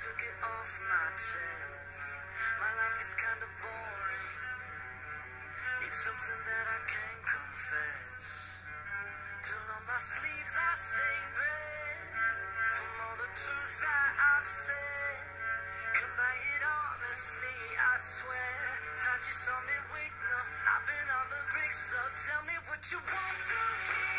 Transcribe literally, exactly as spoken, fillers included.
took it off my chest. My life is kinda boring. Need something that I can confess. Till on my sleeves I stain red from all the truth that I've said. Come by it honestly, I swear. Thought you saw me weak, no, I've been on the brink, so tell me what you want to hear.